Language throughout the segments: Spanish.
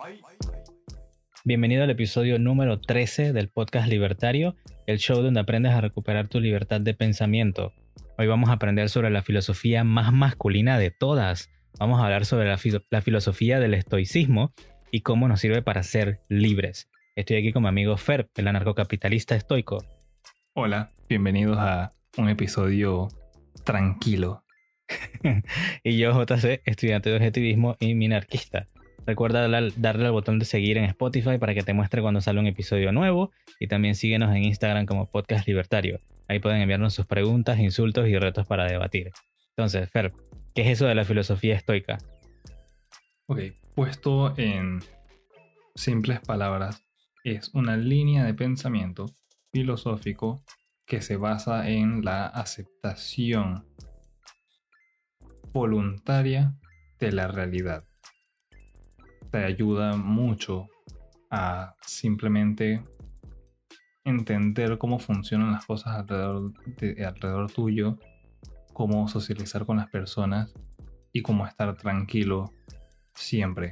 Bienvenido al episodio número 13 del podcast Libertario, el show donde aprendes a recuperar tu libertad de pensamiento. Hoy vamos a aprender sobre la filosofía más masculina de todas. Vamos a hablar sobre la filosofía del estoicismo y cómo nos sirve para ser libres. Estoy aquí con mi amigo Fer, el anarcocapitalista estoico. Hola, bienvenidos a un episodio tranquilo. Y yo, JC, estudiante de objetivismo y minarquista. Recuerda darle al botón de seguir en Spotify para que te muestre cuando sale un episodio nuevo y también síguenos en Instagram como Podcast Libertario. Ahí pueden enviarnos sus preguntas, insultos y retos para debatir. Entonces, Fer, ¿qué es eso de la filosofía estoica? Ok, puesto en simples palabras, es una línea de pensamiento filosófico que se basa en la aceptación voluntaria de la realidad. Te ayuda mucho a simplemente entender cómo funcionan las cosas alrededor tuyo, cómo socializar con las personas y cómo estar tranquilo siempre.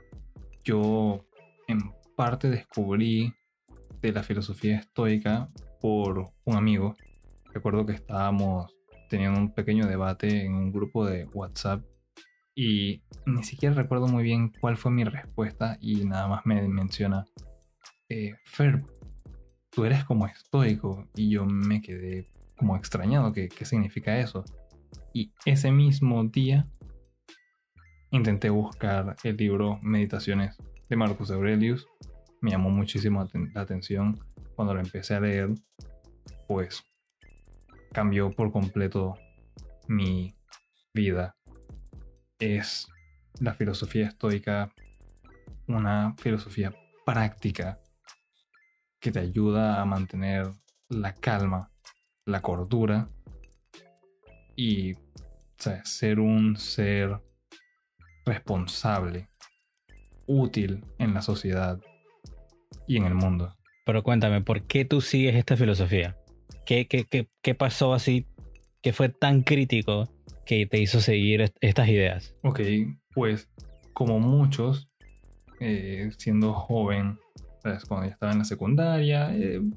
Yo en parte descubrí de la filosofía estoica por un amigo. Recuerdo que estábamos teniendo un pequeño debate en un grupo de WhatsApp y ni siquiera recuerdo muy bien cuál fue mi respuesta y nada más me menciona Fer, tú eres como estoico, y yo me quedé como extrañado. ¿Qué significa eso? Y ese mismo día intenté buscar el libro Meditaciones de Marcus Aurelius. Me llamó muchísimo la atención. Cuando lo empecé a leer, pues cambió por completo mi vida. Es la filosofía estoica una filosofía práctica que te ayuda a mantener la calma, la cordura y, o sea, ser un ser responsable, útil en la sociedad y en el mundo. Pero cuéntame, ¿por qué tú sigues esta filosofía? ¿Qué pasó así? ¿Qué fue tan crítico que te hizo seguir estas ideas? Ok, pues como muchos, siendo joven, ¿sabes? Cuando ya estaba en la secundaria,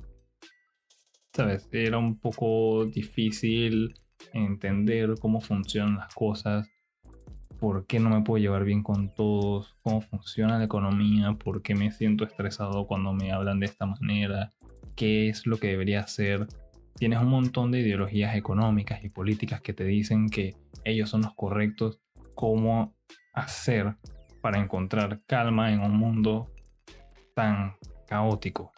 ¿sabes? Era un poco difícil entender cómo funcionan las cosas, por qué no me puedo llevar bien con todos, cómo funciona la economía, por qué me siento estresado cuando me hablan de esta manera, qué es lo que debería hacer. Tienes un montón de ideologías económicas y políticas que te dicen que ellos son los correctos. ¿Cómo hacer para encontrar calma en un mundo tan caótico?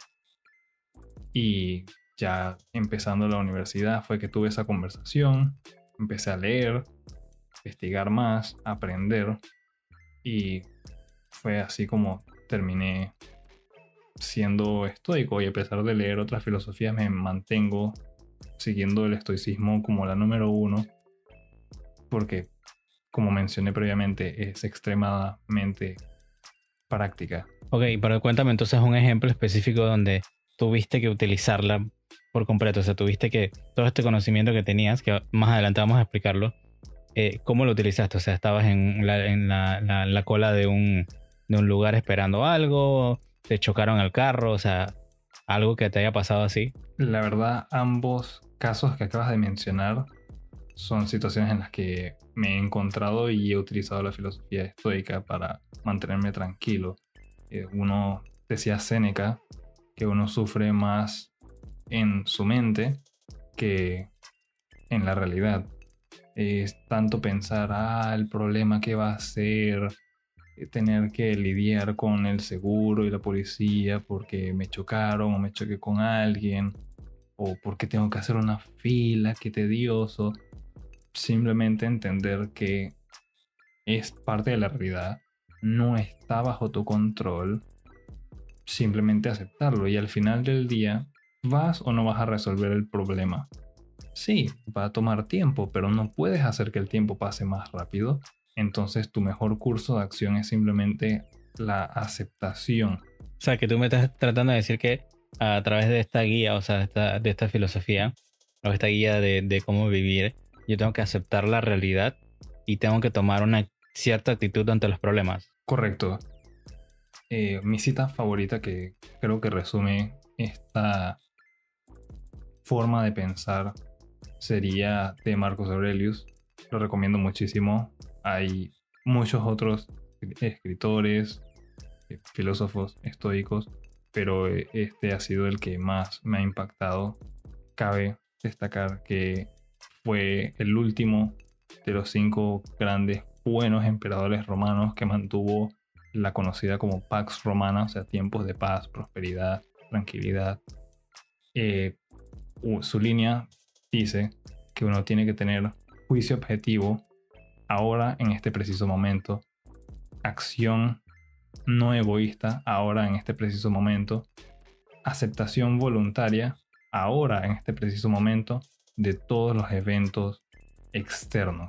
Y ya empezando la universidad fue que tuve esa conversación, empecé a leer, investigar más, aprender, y fue así como terminé siendo estoico. Y a pesar de leer otras filosofías, me mantengo siguiendo el estoicismo como la número uno, porque, como mencioné previamente, es extremadamente práctica. Ok, pero cuéntame entonces un ejemplo específico donde tuviste que utilizarla por completo. O sea, tuviste que todo este conocimiento que tenías, que más adelante vamos a explicarlo, ¿cómo lo utilizaste? O sea, estabas en la cola de un lugar esperando algo, te chocaron el carro, o sea, algo que te haya pasado así. La verdad, ambos casos que acabas de mencionar son situaciones en las que me he encontrado y he utilizado la filosofía estoica para mantenerme tranquilo. Uno decía Séneca que uno sufre más en su mente que en la realidad. Es tanto pensar, el problema que va a ser tener que lidiar con el seguro y la policía porque me chocaron o me choqué con alguien, o porque tengo que hacer una fila, qué tedioso. Simplemente entender que es parte de la realidad, no está bajo tu control, simplemente aceptarlo, y al final del día, ¿vas o no vas a resolver el problema? Sí, va a tomar tiempo, pero no puedes hacer que el tiempo pase más rápido. Entonces tu mejor curso de acción es simplemente la aceptación. O sea, que tú me estás tratando de decir que a través de esta guía, o sea, de esta filosofía, o esta guía de cómo vivir, yo tengo que aceptar la realidad y tengo que tomar una cierta actitud ante los problemas. Correcto. Mi cita favorita que creo que resume esta forma de pensar sería de Marcus Aurelius. Lo recomiendo muchísimo. Hay muchos otros escritores, filósofos estoicos, pero este ha sido el que más me ha impactado. Cabe destacar que fue el último de los 5 grandes buenos emperadores romanos que mantuvo la conocida como Pax Romana, o sea, tiempos de paz, prosperidad, tranquilidad. Su línea dice que uno tiene que tener juicio objetivo ahora en este preciso momento, acción no egoísta ahora en este preciso momento, aceptación voluntaria ahora en este preciso momento de todos los eventos externos.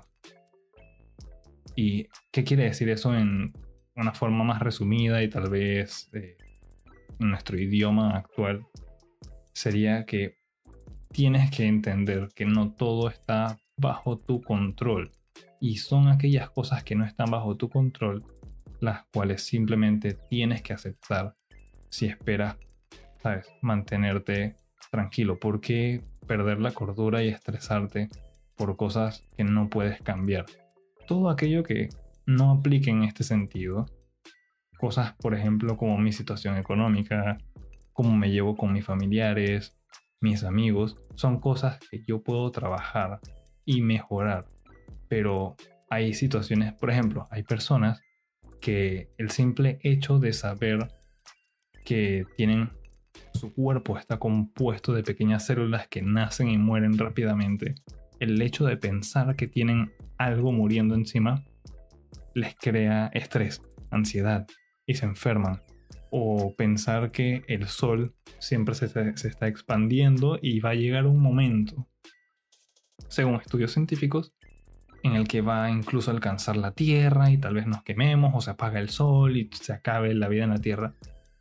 ¿Y qué quiere decir eso en una forma más resumida y tal vez en nuestro idioma actual? Sería que tienes que entender que no todo está bajo tu control y son aquellas cosas que no están bajo tu control las cuales simplemente tienes que aceptar si esperas, ¿sabes?, mantenerte tranquilo. ¿Por qué perder la cordura y estresarte por cosas que no puedes cambiar? Todo aquello que no aplique en este sentido, cosas por ejemplo como mi situación económica, cómo me llevo con mis familiares, mis amigos, son cosas que yo puedo trabajar y mejorar. Pero hay situaciones, por ejemplo, hay personas que el simple hecho de saber que su cuerpo está compuesto de pequeñas células que nacen y mueren rápidamente, el hecho de pensar que tienen algo muriendo encima les crea estrés, ansiedad y se enferman. O pensar que el sol siempre se está expandiendo y va a llegar un momento, según estudios científicos, en el que va incluso a alcanzar la Tierra y tal vez nos quememos o se apaga el sol y se acabe la vida en la Tierra.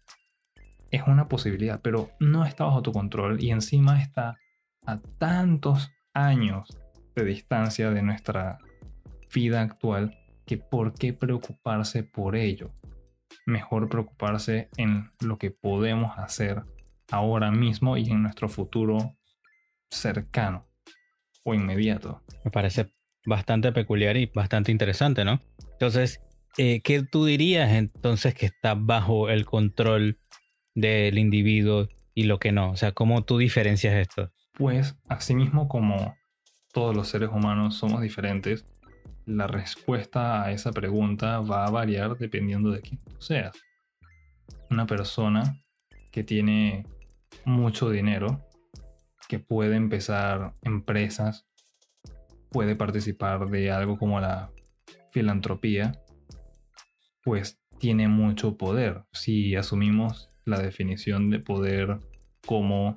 Es una posibilidad, pero no está bajo tu control y encima está a tantos años de distancia de nuestra vida actual que por qué preocuparse por ello. Mejor preocuparse en lo que podemos hacer ahora mismo y en nuestro futuro cercano o inmediato. Me parece bastante peculiar y bastante interesante, ¿no? Entonces, ¿qué tú dirías entonces que está bajo el control del individuo y lo que no? O sea, ¿cómo tú diferencias esto? Pues, asimismo como todos los seres humanos somos diferentes, la respuesta a esa pregunta va a variar dependiendo de quién tú seas. Una persona que tiene mucho dinero, que puede empezar empresas, puede participar de algo como la filantropía, pues tiene mucho poder. Si asumimos la definición de poder como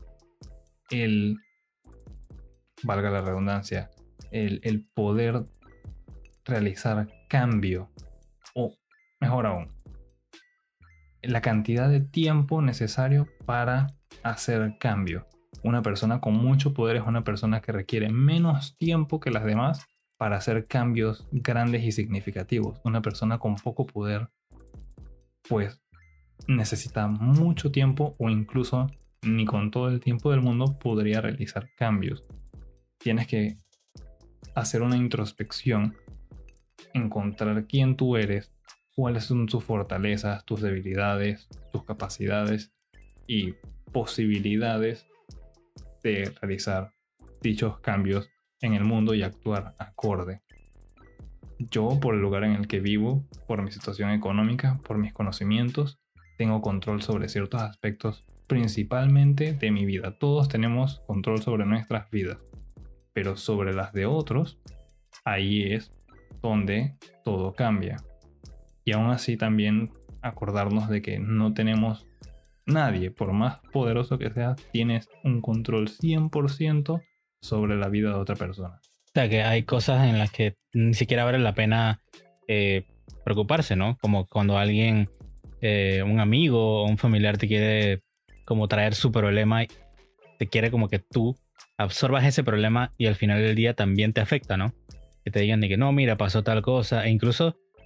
valga la redundancia, el poder realizar cambio, o mejor aún, la cantidad de tiempo necesario para hacer cambio. Una persona con mucho poder es una persona que requiere menos tiempo que las demás para hacer cambios grandes y significativos. Una persona con poco poder, pues, necesita mucho tiempo o incluso ni con todo el tiempo del mundo podría realizar cambios. Tienes que hacer una introspección, encontrar quién tú eres, cuáles son tus fortalezas, tus debilidades, tus capacidades y posibilidades de realizar dichos cambios en el mundo y actuar acorde. Yo, por el lugar en el que vivo, por mi situación económica, por mis conocimientos, tengo control sobre ciertos aspectos, principalmente de mi vida. Todos tenemos control sobre nuestras vidas, pero sobre las de otros, ahí es donde todo cambia. Y aún así también acordarnos de que no tenemos nadie, por más poderoso que seas, tienes un control 100% sobre la vida de otra persona. O sea, que hay cosas en las que ni siquiera vale la pena preocuparse, ¿no? Como cuando alguien, un amigo o un familiar te quiere como traer su problema y te quiere como que tú absorbas ese problema y al final del día también te afecta, ¿no? Que te digan de que no, mira, pasó tal cosa. E incluso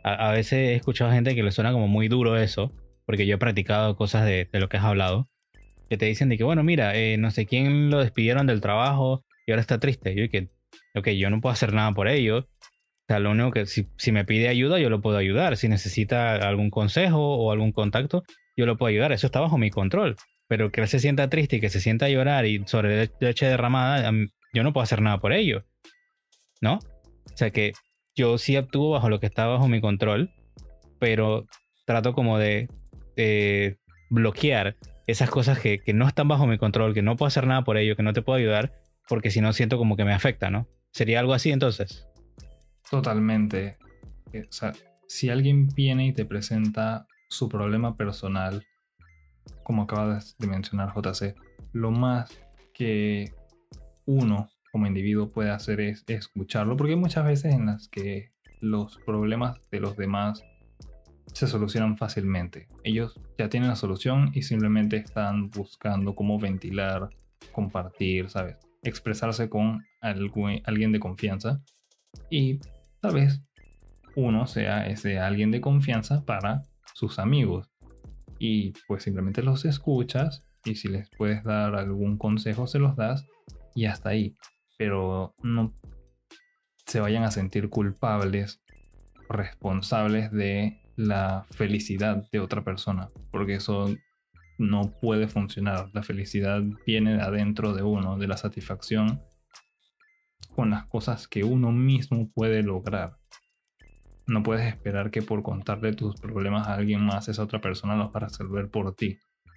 A veces he escuchado gente que le suena como muy duro eso, porque yo he practicado cosas de lo que has hablado, que te dicen de que, bueno, mira, no sé quién lo despidieron del trabajo y ahora está triste. Yo que, ok, yo no puedo hacer nada por ello. O sea, lo único que si me pide ayuda, yo lo puedo ayudar. Si necesita algún consejo o algún contacto, yo lo puedo ayudar. Eso está bajo mi control. Pero que él se sienta triste y que se sienta a llorar y sobre leche derramada, yo no puedo hacer nada por ello, ¿no? O sea que yo sí actúo bajo lo que está bajo mi control, pero trato como de bloquear esas cosas que no están bajo mi control, que no puedo hacer nada por ello, que no te puedo ayudar, porque si no siento como que me afecta, ¿no? ¿Sería algo así entonces? Totalmente. O sea, si alguien viene y te presenta su problema personal, como acabas de mencionar, JC, lo más que uno como individuo puede hacer es escucharlo, porque hay muchas veces en las que los problemas de los demás se solucionan fácilmente. Ellos ya tienen la solución y simplemente están buscando cómo ventilar, compartir, ¿sabes? Expresarse con alguien de confianza y tal vez uno sea ese alguien de confianza para sus amigos y pues simplemente los escuchas y si les puedes dar algún consejo se los das y hasta ahí, pero no se vayan a sentir culpables o responsables de la felicidad de otra persona, porque eso no puede funcionar. La felicidad viene de adentro de uno, de la satisfacción con las cosas que uno mismo puede lograr. No puedes esperar que por contarle tus problemas a alguien más, esa otra persona los va a resolver por ti.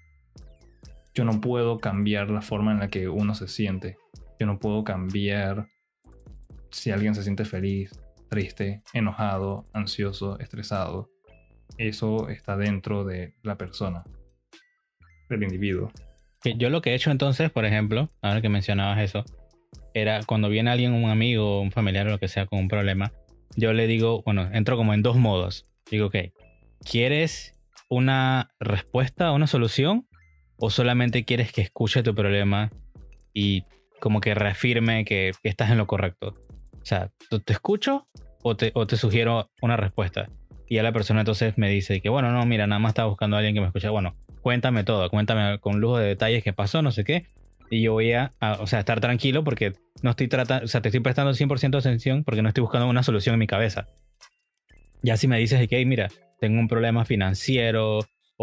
Yo no puedo cambiar la forma en la que uno se siente. Yo no puedo cambiar si alguien se siente feliz, triste, enojado, ansioso, estresado. Eso está dentro de la persona, del individuo. Yo lo que he hecho entonces, por ejemplo, ahora que mencionabas eso, era cuando viene alguien, un amigo, un familiar o lo que sea con un problema, yo le digo, bueno, entro como en dos modos. Digo, ok, ¿quieres una respuesta, una solución? ¿O solamente quieres que escuche tu problema y como que reafirme que estás en lo correcto? O sea, ¿te escucho o te sugiero una respuesta? Y ya la persona entonces me dice que, bueno, no, mira, nada más estaba buscando a alguien que me escuche. Bueno, cuéntame todo, cuéntame con lujo de detalles qué pasó, no sé qué. Y yo voy o sea, estar tranquilo porque no estoy tratando, o sea, te estoy prestando 100% atención porque no estoy buscando una solución en mi cabeza. Ya si me dices de que, hey, mira, tengo un problema financiero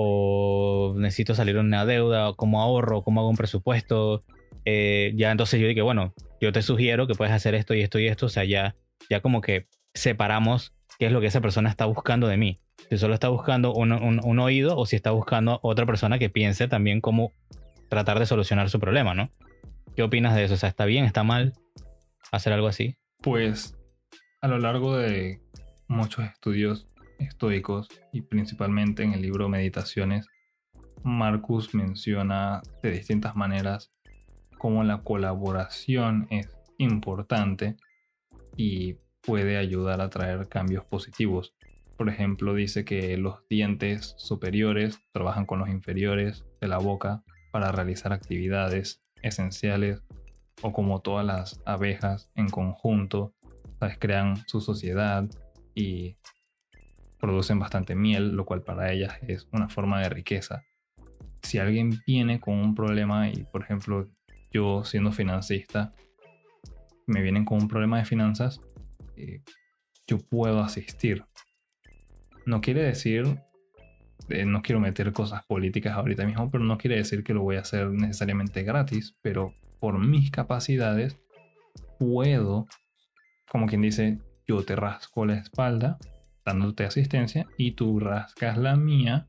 o necesito salir de una deuda, o cómo ahorro, cómo hago un presupuesto, ya entonces yo digo, bueno, yo te sugiero que puedes hacer esto y esto y esto, o sea, ya como que separamos qué es lo que esa persona está buscando de mí. Si solo está buscando un oído o si está buscando otra persona que piense también cómo tratar de solucionar su problema, ¿no? ¿Qué opinas de eso? O sea, ¿está bien, está mal hacer algo así? Pues a lo largo de muchos estudios estoicos y principalmente en el libro Meditaciones, Marcus menciona de distintas maneras cómo la colaboración es importante y puede ayudar a traer cambios positivos. Por ejemplo, dice que los dientes superiores trabajan con los inferiores de la boca para realizar actividades esenciales, o como todas las abejas en conjunto, ¿sabes? Crean su sociedad y producen bastante miel, lo cual para ellas es una forma de riqueza. Si alguien viene con un problema y, por ejemplo, yo siendo financista, me vienen con un problema de finanzas, yo puedo asistir. No quiere decir, no quiero meter cosas políticas ahorita mismo, pero no quiere decir que lo voy a hacer necesariamente gratis, pero por mis capacidades puedo, como quien dice, yo te rasco la espalda dándote asistencia y tú rascas la mía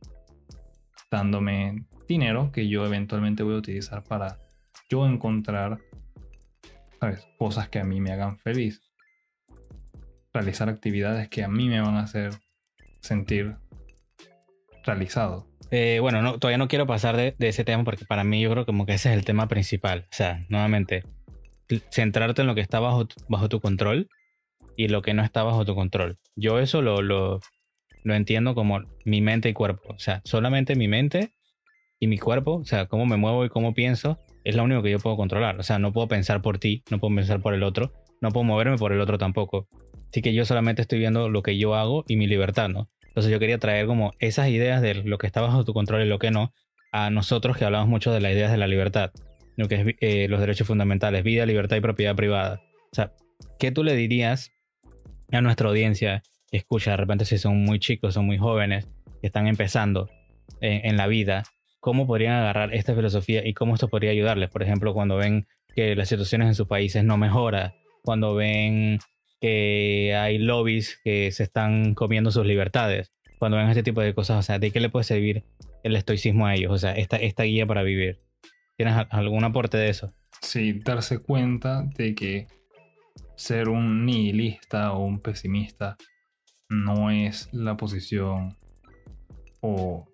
dándome dinero que yo eventualmente voy a utilizar para yo encontrar, ¿sabes? Cosas que a mí me hagan feliz, realizar actividades que a mí me van a hacer sentir realizado. Bueno, no, todavía no quiero pasar de ese tema porque para mí yo creo como que ese es el tema principal. O sea, nuevamente, centrarte en lo que está bajo tu control y lo que no está bajo tu control. Yo eso lo entiendo como mi mente y cuerpo. O sea, solamente mi mente y mi cuerpo, o sea, cómo me muevo y cómo pienso, es lo único que yo puedo controlar. O sea, no puedo pensar por ti, no puedo pensar por el otro, no puedo moverme por el otro tampoco. Así que yo solamente estoy viendo lo que yo hago y mi libertad, ¿no? Entonces yo quería traer como esas ideas de lo que está bajo tu control y lo que no, a nosotros que hablamos mucho de las ideas de la libertad, lo que es los derechos fundamentales, vida, libertad y propiedad privada. O sea, ¿qué tú le dirías a nuestra audiencia que escucha de repente si son muy chicos, son muy jóvenes, que están empezando en la vida? ¿Cómo podrían agarrar esta filosofía y cómo esto podría ayudarles? Por ejemplo, cuando ven que las situaciones en sus países no mejoran, cuando ven que hay lobbies que se están comiendo sus libertades, cuando ven este tipo de cosas, o sea, ¿de qué le puede servir el estoicismo a ellos? O sea, esta guía para vivir. ¿Tienes algún aporte de eso? Sí, darse cuenta de que ser un nihilista o un pesimista no es la posición o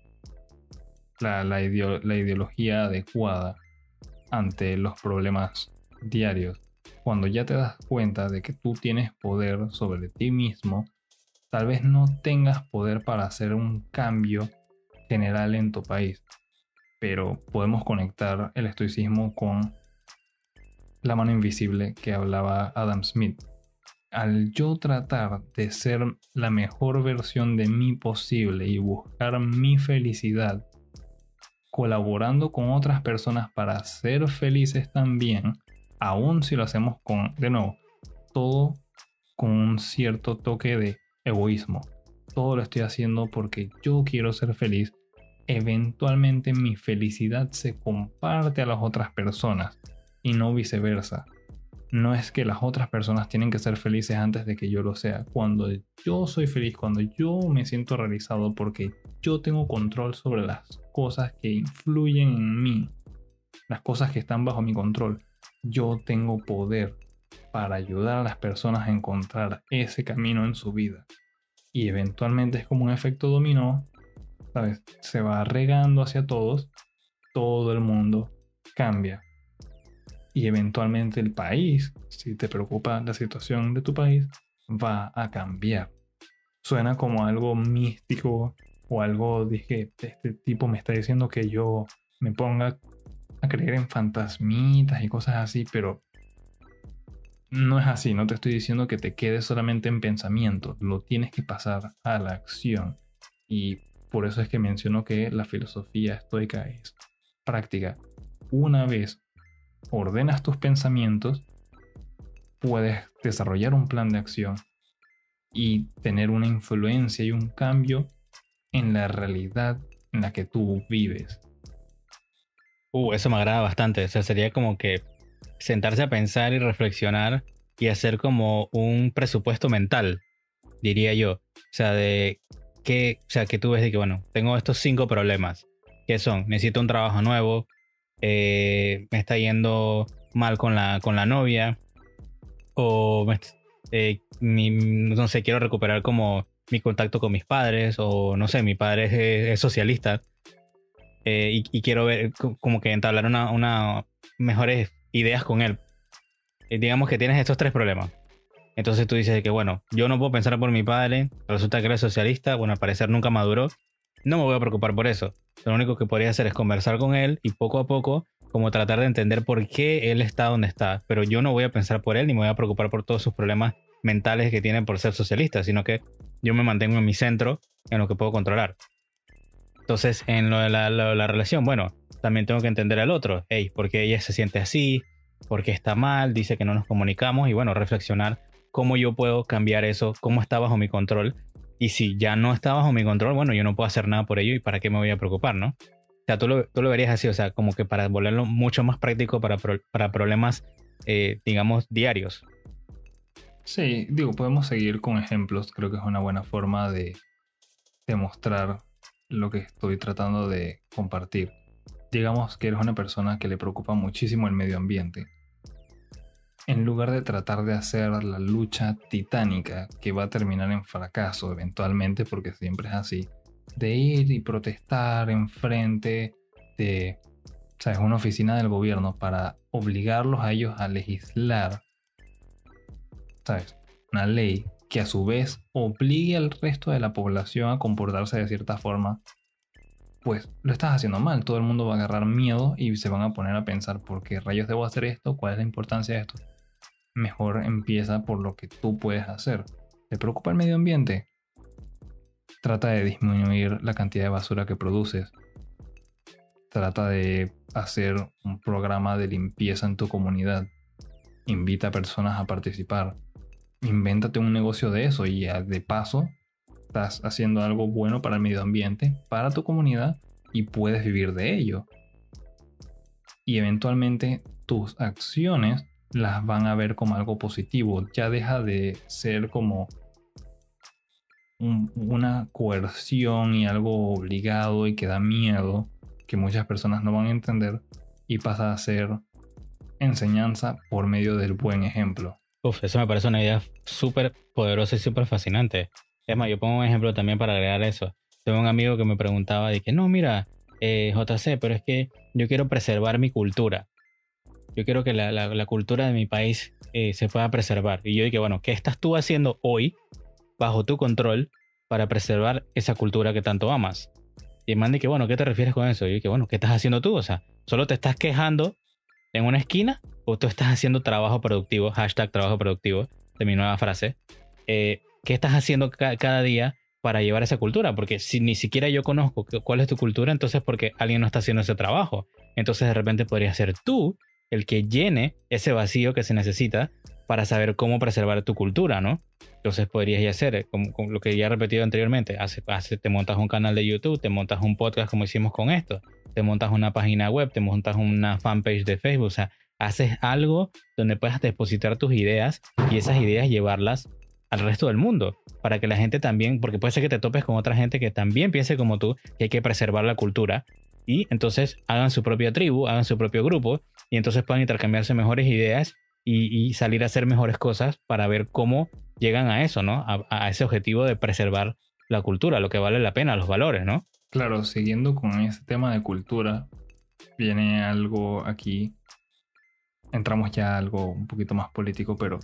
la ideología adecuada ante los problemas diarios. Cuando ya te das cuenta de que tú tienes poder sobre ti mismo, tal vez no tengas poder para hacer un cambio general en tu país, pero podemos conectar el estoicismo con la mano invisible que hablaba Adam Smith. Al yo tratar de ser la mejor versión de mí posible y buscar mi felicidad, colaborando con otras personas para ser felices también, aun si lo hacemos con, de nuevo, todo con un cierto toque de egoísmo. Todo lo estoy haciendo porque yo quiero ser feliz. Eventualmente mi felicidad se comparte a las otras personas y no viceversa. No es que las otras personas tienen que ser felices antes de que yo lo sea. Cuando yo soy feliz, cuando yo me siento realizado porque yo tengo control sobre las cosas que influyen en mí, las cosas que están bajo mi control, yo tengo poder para ayudar a las personas a encontrar ese camino en su vida. Y eventualmente es como un efecto dominó, ¿sabes? Se va regando hacia todos, todo el mundo cambia. Y eventualmente el país, si te preocupa la situación de tu país, va a cambiar. Suena como algo místico o algo de que este tipo me está diciendo que yo me ponga a creer en fantasmitas y cosas así, pero no es así. No te estoy diciendo que te quedes solamente en pensamiento, lo tienes que pasar a la acción. Y por eso es que menciono que la filosofía estoica es práctica. Una vez ordenas tus pensamientos, puedes desarrollar un plan de acción y tener una influencia y un cambio en la realidad en la que tú vives. Eso me agrada bastante. O sea, sería como que sentarse a pensar y reflexionar y hacer como un presupuesto mental, diría yo. O sea, que tú ves de que, bueno, tengo estos 5 problemas. ¿Qué son? Necesito un trabajo nuevo, me está yendo mal con la novia, o no sé, quiero recuperar como mi contacto con mis padres, o no sé, mi padre es socialista, y quiero ver como que entablar una mejores ideas con él. Digamos que tienes estos 3 problemas. Entonces tú dices que, bueno, yo no puedo pensar por mi padre, resulta que él es socialista, bueno, al parecer nunca maduró, no me voy a preocupar por eso. Lo único que podría hacer es conversar con él y poco a poco como tratar de entender por qué él está donde está. Pero yo no voy a pensar por él ni me voy a preocupar por todos sus problemas mentales que tiene por ser socialista, sino que yo me mantengo en mi centro, en lo que puedo controlar. Entonces, en lo de la relación, bueno, también tengo que entender al otro. Hey, ¿por qué ella se siente así? ¿Por qué está mal? Dice que no nos comunicamos y bueno, reflexionar cómo yo puedo cambiar eso, cómo está bajo mi control. Y si ya no está bajo mi control, bueno, yo no puedo hacer nada por ello y para qué me voy a preocupar, ¿no? O sea, tú lo verías así, o sea, como que para volverlo mucho más práctico para problemas, digamos, diarios. Sí, digo, podemos seguir con ejemplos. Creo que es una buena forma de demostrar lo que estoy tratando de compartir. Digamos que eres una persona que le preocupa muchísimo el medio ambiente. En lugar de tratar de hacer la lucha titánica que va a terminar en fracaso eventualmente, porque siempre es así, de ir y protestar enfrente de, ¿sabes?, una oficina del gobierno para obligarlos a ellos a legislar, ¿sabes?, una ley que a su vez obligue al resto de la población a comportarse de cierta forma, pues lo estás haciendo mal. Todo el mundo va a agarrar miedo y se van a poner a pensar, ¿por qué rayos debo hacer esto? ¿Cuál es la importancia de esto? mejor empieza por lo que tú puedes hacer. ¿Te preocupa el medio ambiente? Trata de disminuir la cantidad de basura que produces. Trata de hacer un programa de limpieza en tu comunidad. Invita a personas a participar. Invéntate un negocio de eso y de paso estás haciendo algo bueno para el medio ambiente, para tu comunidad y puedes vivir de ello. Y eventualmente tus acciones las van a ver como algo positivo. Ya deja de ser como una coerción y algo obligado y que da miedo, que muchas personas no van a entender, y pasa a ser enseñanza por medio del buen ejemplo. Uf, eso me parece una idea súper poderosa y súper fascinante. Es más, yo pongo un ejemplo también para agregar eso. Tengo un amigo que me preguntaba de que no, mira, JC, pero es que yo quiero preservar mi cultura. Yo quiero que la cultura de mi país se pueda preservar. Y yo dije, bueno, ¿qué estás tú haciendo hoy bajo tu control para preservar esa cultura que tanto amas? Y el man dice, bueno, ¿qué te refieres con eso? Y yo dije, bueno, ¿qué estás haciendo tú? O sea, ¿solo te estás quejando en una esquina o tú estás haciendo trabajo productivo? Hashtag trabajo productivo, de mi nueva frase. ¿Qué estás haciendo cada día para llevar esa cultura? Porque si ni siquiera yo conozco cuál es tu cultura, entonces porque alguien no está haciendo ese trabajo. Entonces de repente podrías ser tú el que llene ese vacío que se necesita para saber cómo preservar tu cultura, ¿no? Entonces podrías ya hacer, como lo que ya he repetido anteriormente, te montas un canal de YouTube, te montas un podcast como hicimos con esto, te montas una página web, te montas una fanpage de Facebook, o sea, haces algo donde puedas depositar tus ideas y esas ideas llevarlas al resto del mundo, para que la gente también, porque puede ser que te topes con otra gente que también piense como tú, que hay que preservar la cultura, y entonces hagan su propia tribu, hagan su propio grupo, y entonces puedan intercambiarse mejores ideas y salir a hacer mejores cosas para ver cómo llegan a eso, ¿no? A ese objetivo de preservar la cultura, lo que vale la pena, los valores, ¿no? Claro, siguiendo con ese tema de cultura, viene algo aquí, entramos ya a algo un poquito más político, pero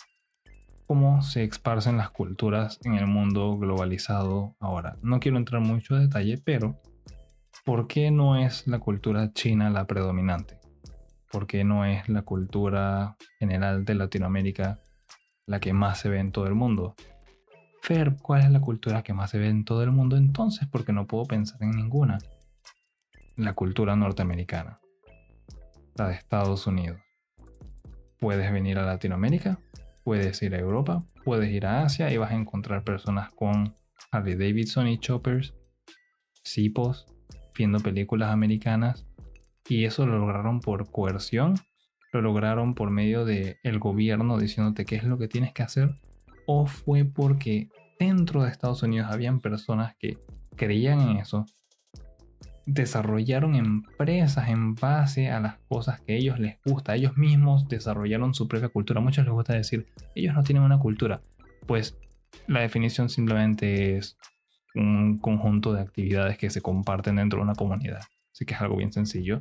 ¿cómo se esparcen las culturas en el mundo globalizado ahora? No quiero entrar mucho en detalle, pero ¿por qué no es la cultura china la predominante? ¿Por qué no es la cultura general de Latinoamérica la que más se ve en todo el mundo? Fer, ¿cuál es la cultura que más se ve en todo el mundo entonces? Porque no puedo pensar en ninguna. La cultura norteamericana, la de Estados Unidos. Puedes venir a Latinoamérica, puedes ir a Europa, puedes ir a Asia y vas a encontrar personas con Harley Davidson y choppers, cipos, viendo películas americanas. Y eso lo lograron por coerción, lo lograron por medio del gobierno diciéndote qué es lo que tienes que hacer, o fue porque dentro de Estados Unidos habían personas que creían en eso, desarrollaron empresas en base a las cosas que a ellos les gusta, ellos mismos desarrollaron su propia cultura. A muchos les gusta decir, ellos no tienen una cultura. Pues la definición simplemente es un conjunto de actividades que se comparten dentro de una comunidad. Así que es algo bien sencillo.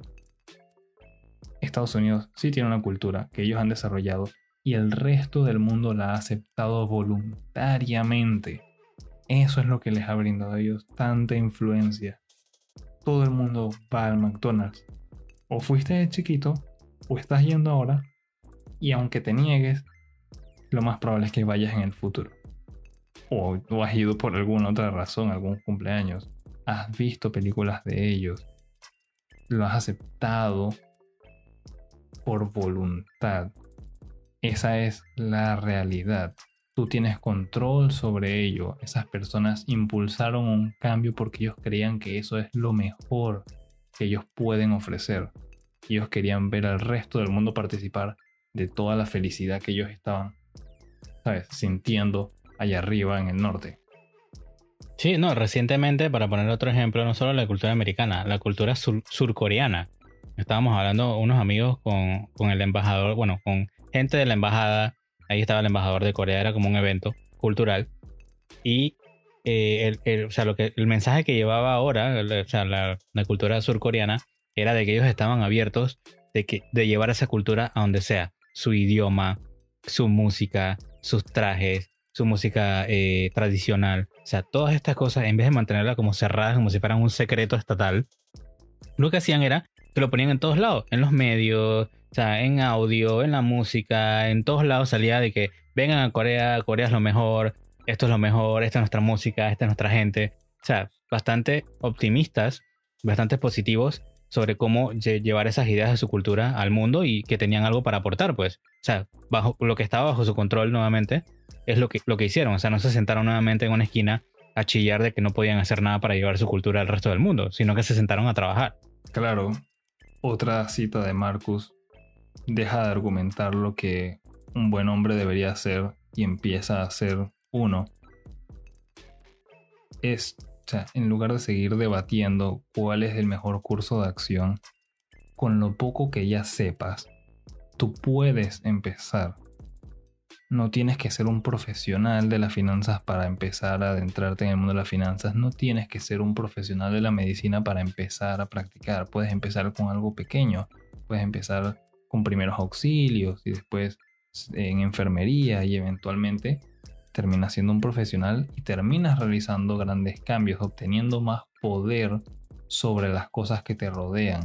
Estados Unidos sí tiene una cultura que ellos han desarrollado y el resto del mundo la ha aceptado voluntariamente. Eso es lo que les ha brindado a ellos tanta influencia. Todo el mundo va al McDonald's. O fuiste de chiquito o estás yendo ahora, y aunque te niegues, lo más probable es que vayas en el futuro. O has ido por alguna otra razón, algún cumpleaños. Has visto películas de ellos. Lo has aceptado por voluntad. Esa es la realidad. Tú tienes control sobre ello. Esas personas impulsaron un cambio porque ellos creían que eso es lo mejor que ellos pueden ofrecer. Ellos querían ver al resto del mundo participar de toda la felicidad que ellos estaban, ¿sabes?, sintiendo allá arriba en el norte. Sí, no, recientemente, para poner otro ejemplo, no solo la cultura americana, la cultura surcoreana. Estábamos hablando unos amigos con el embajador, bueno, con gente de la embajada. Ahí estaba el embajador de Corea, era como un evento cultural. Y o sea, el mensaje que llevaba ahora, o sea, la cultura surcoreana, era de que ellos estaban abiertos de llevar esa cultura a donde sea. Su idioma, su música, sus trajes, su música tradicional. O sea, todas estas cosas, en vez de mantenerlas como cerradas, como si fueran un secreto estatal, lo que hacían era que lo ponían en todos lados, en los medios, sea, en audio, en la música, en todos lados salía de que vengan a Corea, Corea es lo mejor, esto es lo mejor, esta es nuestra música, esta es nuestra gente. O sea, bastante optimistas, bastante positivos sobre cómo llevar esas ideas de su cultura al mundo y que tenían algo para aportar, pues. O sea, bajo lo que estaba bajo su control nuevamente es lo que hicieron. O sea, no se sentaron nuevamente en una esquina a chillar de que no podían hacer nada para llevar su cultura al resto del mundo, sino que se sentaron a trabajar. Claro, otra cita de Marcus deja de argumentar lo que un buen hombre debería hacer y empieza a hacer uno. O sea, en lugar de seguir debatiendo cuál es el mejor curso de acción, con lo poco que ya sepas, tú puedes empezar. No tienes que ser un profesional de las finanzas para empezar a adentrarte en el mundo de las finanzas. No tienes que ser un profesional de la medicina para empezar a practicar. Puedes empezar con algo pequeño. Puedes empezar con primeros auxilios y después en enfermería y eventualmente terminas siendo un profesional y terminas realizando grandes cambios, obteniendo más poder sobre las cosas que te rodean.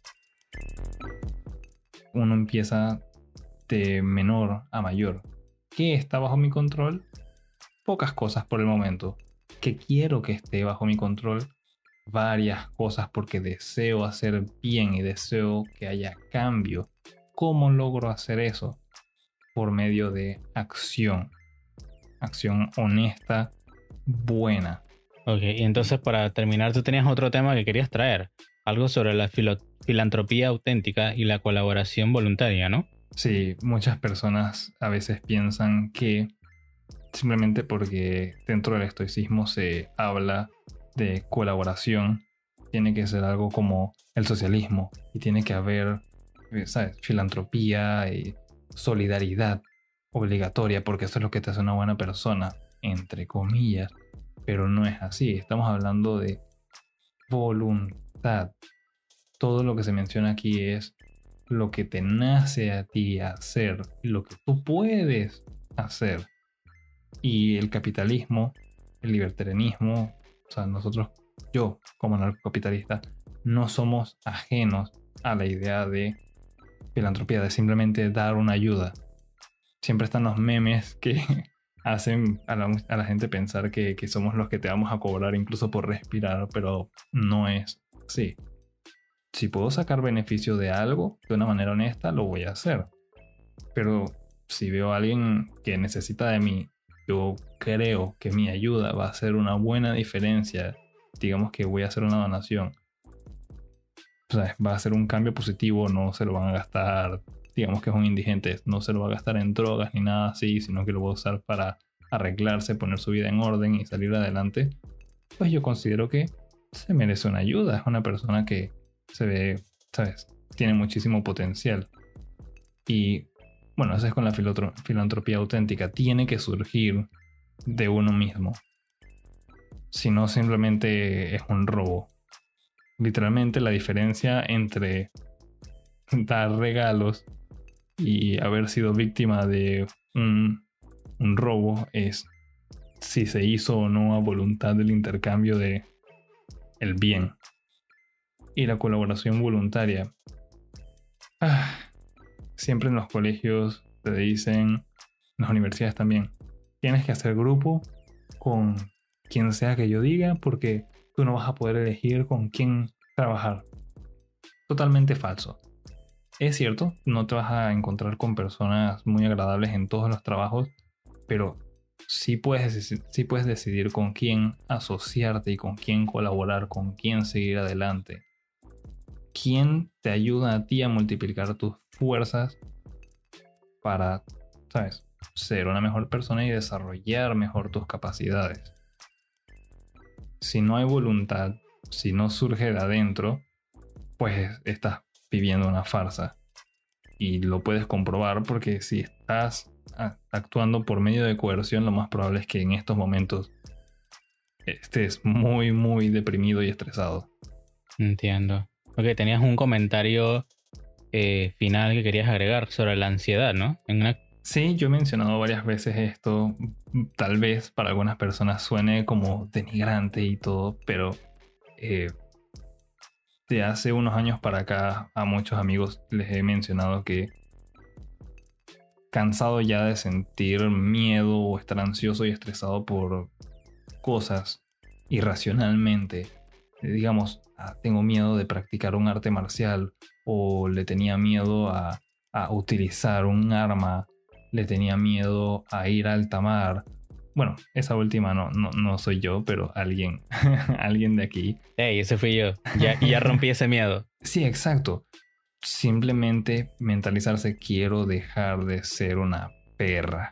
Uno empieza de menor a mayor. ¿Qué está bajo mi control? Pocas cosas por el momento. ¿Qué quiero que esté bajo mi control? Varias cosas porque deseo hacer bien y deseo que haya cambio. ¿Cómo logro hacer eso? Por medio de acción. Acción honesta, buena. Ok, y entonces para terminar, tú tenías otro tema que querías traer. Algo sobre la filantropía auténtica y la colaboración voluntaria, ¿no? Sí, muchas personas a veces piensan que simplemente porque dentro del estoicismo se habla de colaboración, tiene que ser algo como el socialismo y tiene que haber, ¿sabes?, filantropía y solidaridad obligatoria porque eso es lo que te hace una buena persona, entre comillas, pero no es así. Estamos hablando de voluntad. Todo lo que se menciona aquí es lo que te nace a ti hacer, lo que tú puedes hacer. Y el capitalismo, el libertarianismo, o sea, yo como anarcocapitalista, no somos ajenos a la idea de filantropía, de simplemente dar una ayuda. Siempre están los memes que hacen a la gente pensar que somos los que te vamos a cobrar incluso por respirar, pero no es así. Si puedo sacar beneficio de algo de una manera honesta, lo voy a hacer. Pero si veo a alguien que necesita de mí, yo creo que mi ayuda va a hacer una buena diferencia. Digamos que voy a hacer una donación. O sea, va a ser un cambio positivo, no se lo van a gastar. Digamos que es un indigente, no se lo va a gastar en drogas ni nada así, sino que lo va a usar para arreglarse, poner su vida en orden y salir adelante. Pues yo considero que se merece una ayuda. Es una persona que se ve, ¿sabes?, tiene muchísimo potencial. Y bueno, eso es con la filantropía auténtica. Tiene que surgir de uno mismo. Si no, simplemente es un robo. Literalmente la diferencia entre dar regalos y haber sido víctima de un robo es si se hizo o no a voluntad del intercambio de el bien. Y la colaboración voluntaria. Siempre en los colegios te dicen, en las universidades también, tienes que hacer grupo con quien sea que yo diga porque tú no vas a poder elegir con quién trabajar. Totalmente falso. Es cierto, no te vas a encontrar con personas muy agradables en todos los trabajos, pero sí puedes decidir con quién asociarte y con quién colaborar, con quién seguir adelante. ¿Quién te ayuda a ti a multiplicar tus fuerzas para, ¿sabes?, ser una mejor persona y desarrollar mejor tus capacidades? Si no hay voluntad, si no surge de adentro, pues estás viviendo una farsa. Y lo puedes comprobar porque si estás actuando por medio de coerción, lo más probable es que en estos momentos estés muy, muy deprimido y estresado. Entiendo. Ok, tenías un comentario final que querías agregar sobre la ansiedad, ¿no? Sí, yo he mencionado varias veces esto. Tal vez para algunas personas suene como denigrante y todo, pero de hace unos años para acá a muchos amigos les he mencionado que cansado ya de sentir miedo o estar ansioso y estresado por cosas irracionalmente. Digamos, tengo miedo de practicar un arte marcial, o le tenía miedo a utilizar un arma, le tenía miedo a ir a alta mar. Bueno, esa última no soy yo, pero alguien, alguien de aquí. Hey, ese fui yo. Ya rompí ese miedo. Sí, exacto. Simplemente mentalizarse, quiero dejar de ser una perra.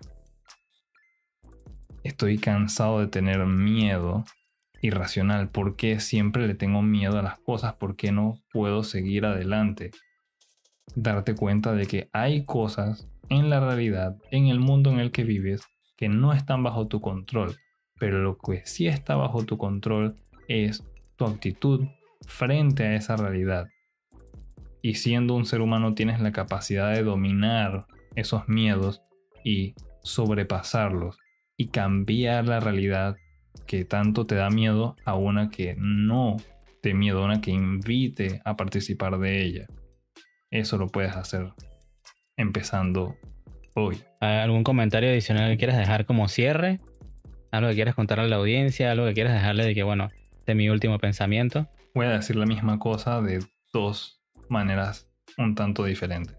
Estoy cansado de tener miedo irracional. ¿Por qué siempre le tengo miedo a las cosas? ¿Por qué no puedo seguir adelante? Darte cuenta de que hay cosas en la realidad, en el mundo en el que vives, que no están bajo tu control. Pero lo que sí está bajo tu control es tu actitud frente a esa realidad. Y siendo un ser humano tienes la capacidad de dominar esos miedos y sobrepasarlos y cambiar la realidad que tanto te da miedo a una que no te miedo, a una que invite a participar de ella. Eso lo puedes hacer empezando hoy. ¿Algún comentario adicional que quieras dejar como cierre? ¿Algo que quieras contarle a la audiencia? ¿Algo que quieras dejarle de que, bueno, este es mi último pensamiento? Voy a decir la misma cosa de dos maneras un tanto diferentes.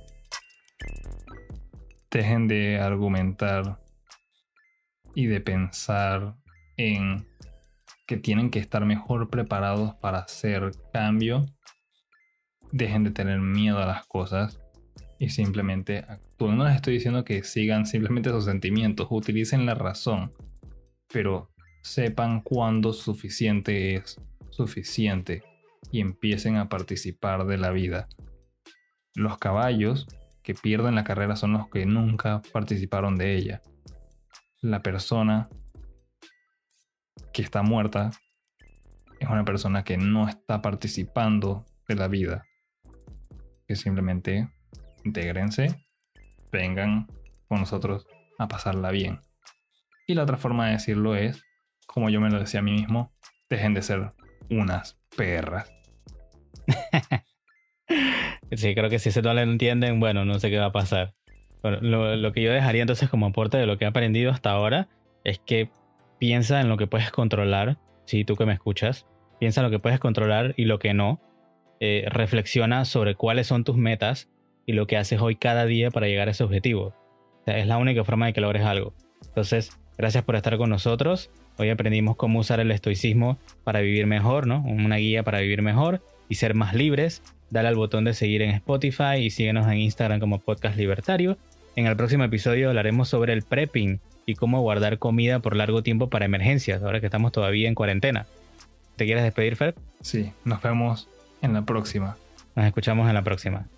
Dejen de argumentar y de pensar en que tienen que estar mejor preparados para hacer cambio. Dejen de tener miedo a las cosas y simplemente actúen. No les estoy diciendo que sigan simplemente sus sentimientos, utilicen la razón, pero sepan cuándo suficiente es suficiente y empiecen a participar de la vida. Los caballos que pierden la carrera son los que nunca participaron de ella. La persona que está muerta es una persona que no está participando de la vida. Que simplemente intégrense, vengan con nosotros a pasarla bien. Y la otra forma de decirlo es, como yo me lo decía a mí mismo, dejen de ser unas perras. Sí, creo que si se no lo entienden, bueno, no sé qué va a pasar. Bueno, lo que yo dejaría entonces como aporte de lo que he aprendido hasta ahora es que piensa en lo que puedes controlar, si tú que me escuchas, piensa en lo que puedes controlar y lo que no. Reflexiona sobre cuáles son tus metas y lo que haces hoy cada día para llegar a ese objetivo. O sea, es la única forma de que logres algo. Entonces, gracias por estar con nosotros. Hoy aprendimos cómo usar el estoicismo para vivir mejor, ¿no? Una guía para vivir mejor y ser más libres. Dale al botón de seguir en Spotify y síguenos en Instagram como Podcast Libertario. En el próximo episodio hablaremos sobre el prepping y cómo guardar comida por largo tiempo para emergencias, ahora que estamos todavía en cuarentena. ¿Te quieres despedir, Fer? Sí, nos vemos en la próxima. Nos escuchamos en la próxima.